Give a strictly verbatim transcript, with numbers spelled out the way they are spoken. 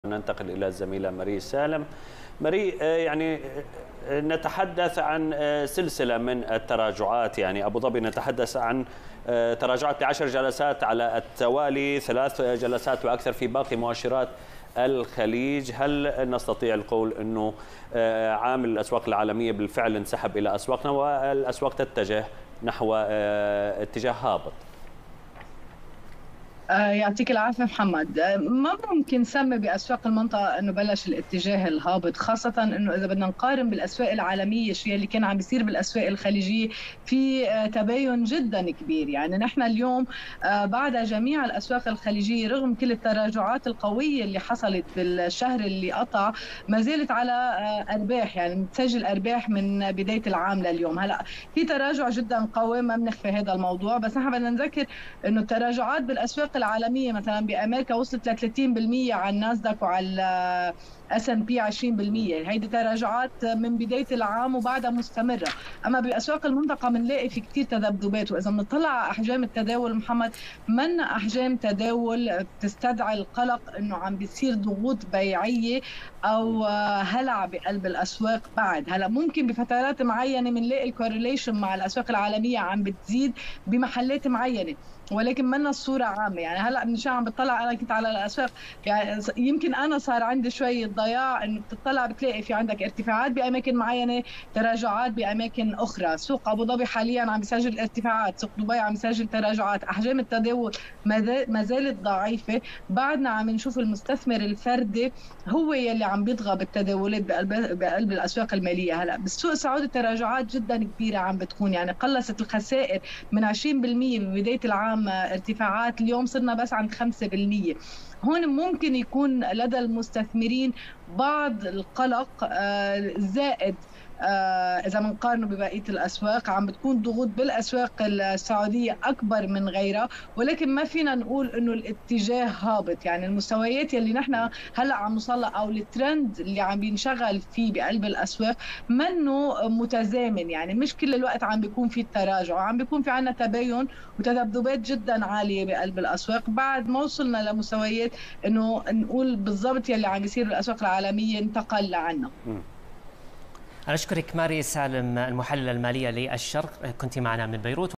ننتقل إلى الزميلة ماري سالم. ماري، يعني نتحدث عن سلسلة من التراجعات، يعني أبو ظبي نتحدث عن تراجعات لعشر جلسات على التوالي، ثلاث جلسات وأكثر في باقي مؤشرات الخليج. هل نستطيع القول أنه عامل الأسواق العالمية بالفعل انسحب إلى أسواقنا والأسواق تتجه نحو اتجاه هابط؟ يعطيك العافية محمد. ما ممكن نسمي بأسواق المنطقة أنه بلش الاتجاه الهابط، خاصة أنه إذا بدنا نقارن بالأسواق العالمية الشيء اللي كان عم بيصير بالأسواق الخليجية في تباين جدا كبير. يعني نحن اليوم بعد جميع الأسواق الخليجية رغم كل التراجعات القوية اللي حصلت بالشهر اللي قطع ما زالت على أرباح، يعني متسجل أرباح من بداية العام لليوم. هلا في تراجع جدا قوي، ما بنخفي هذا الموضوع، بس نحن بدنا نذكر أنه التراجعات بالأسواق العالميه مثلا بامريكا وصلت ل ثلاثين بالمئة على الناسداك وعلى اس ان بي عشرين بالمئة. هيدي تراجعات من بدايه العام وبعدها مستمره. اما باسواق المنطقه بنلاقي في كثير تذبذبات، واذا بنطلع على احجام التداول محمد من احجام تداول بتستدعي القلق انه عم بيصير ضغوط بيعيه او هلع بقلب الاسواق. بعد هلا ممكن بفترات معينه بنلاقي الكورليشن مع الاسواق العالميه عم بتزيد بمحلات معينه، ولكن منا الصوره عامه. يعني هلا من عم بتطلع انا كنت على الاسواق، يعني يمكن انا صار عندي شويه ضياع انه بتطلع بتلاقي في عندك ارتفاعات باماكن معينه، تراجعات باماكن اخرى. سوق ابو ظبي حاليا عم يسجل ارتفاعات، سوق دبي عم يسجل تراجعات، احجام التداول ما زالت ضعيفه. بعدنا عم نشوف المستثمر الفردي هو يلي عم بيطغى بالتداولات بقلب بقلب الاسواق الماليه. هلا بالسوق السعودي تراجعات جدا كبيره عم بتكون، يعني قلصت الخسائر من عشرين بالمئة ببدايه العام ارتفاعات، اليوم صرنا بس عند خمسة بالمئة. هون ممكن يكون لدى المستثمرين بعض القلق زائد إذا بنقارنه ببقية الأسواق. عم بتكون ضغوط بالأسواق السعودية أكبر من غيرها، ولكن ما فينا نقول إنه الاتجاه هابط. يعني المستويات يلي نحن هلأ عم نوصل أو الترند اللي عم بينشغل فيه بقلب الأسواق منه متزامن، يعني مش كل الوقت عم بيكون في التراجع، عم بيكون في عنا تباين وتذبذبات جدا عالية بقلب الأسواق. بعد ما وصلنا لمستويات إنه نقول بالضبط يلي عم بيصير بالأسواق العالمية انتقل لعنا. أنا أشكرك ماري سالم، المحللة المالية للشرق، كنت معنا من بيروت.